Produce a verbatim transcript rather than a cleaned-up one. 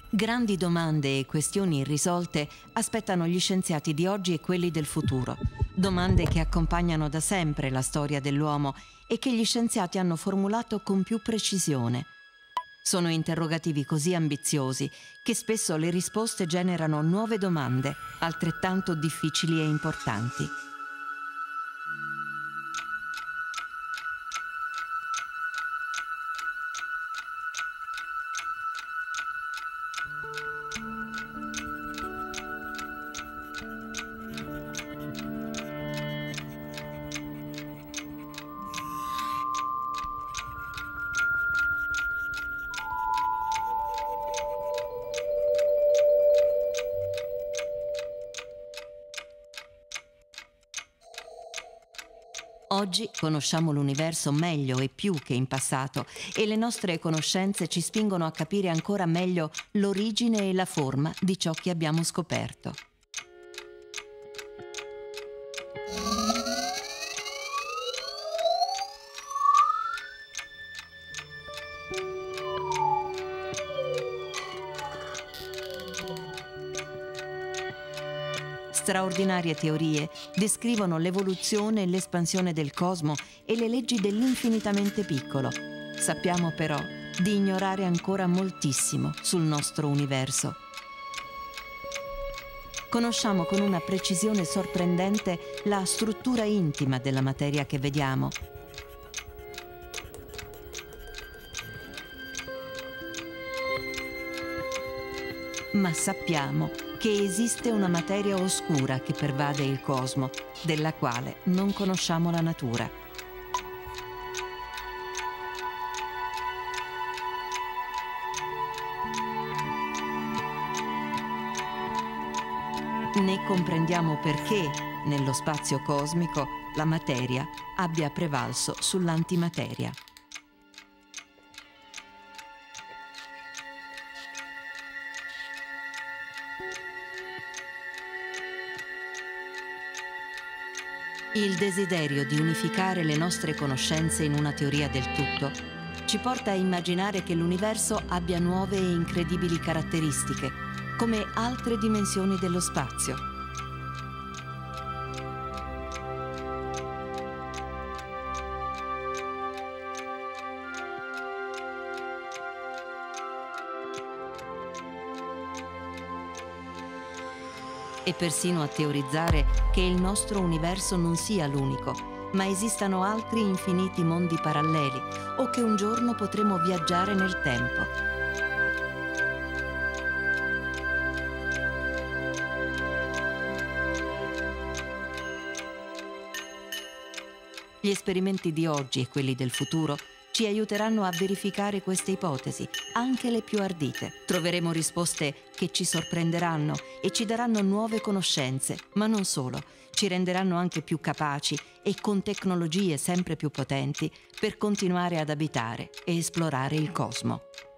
Grandi domande e questioni irrisolte aspettano gli scienziati di oggi e quelli del futuro. Domande che accompagnano da sempre la storia dell'uomo e che gli scienziati hanno formulato con più precisione. Sono interrogativi così ambiziosi che spesso le risposte generano nuove domande, altrettanto difficili e importanti. Oggi conosciamo l'universo meglio e più che in passato e le nostre conoscenze ci spingono a capire ancora meglio l'origine e la forma di ciò che abbiamo scoperto. Straordinarie teorie descrivono l'evoluzione e l'espansione del cosmo e le leggi dell'infinitamente piccolo. Sappiamo però di ignorare ancora moltissimo sul nostro universo. Conosciamo con una precisione sorprendente la struttura intima della materia che vediamo. Ma sappiamo che esiste una materia oscura che pervade il cosmo, della quale non conosciamo la natura. Ne comprendiamo perché, nello spazio cosmico, la materia abbia prevalso sull'antimateria. Il desiderio di unificare le nostre conoscenze in una teoria del tutto ci porta a immaginare che l'universo abbia nuove e incredibili caratteristiche, come altre dimensioni dello spazio. E persino a teorizzare che il nostro universo non sia l'unico, ma esistano altri infiniti mondi paralleli o che un giorno potremo viaggiare nel tempo. Gli esperimenti di oggi e quelli del futuro ci aiuteranno a verificare queste ipotesi, anche le più ardite. Troveremo risposte che ci sorprenderanno e ci daranno nuove conoscenze, ma non solo, ci renderanno anche più capaci e con tecnologie sempre più potenti per continuare ad abitare e esplorare il cosmo.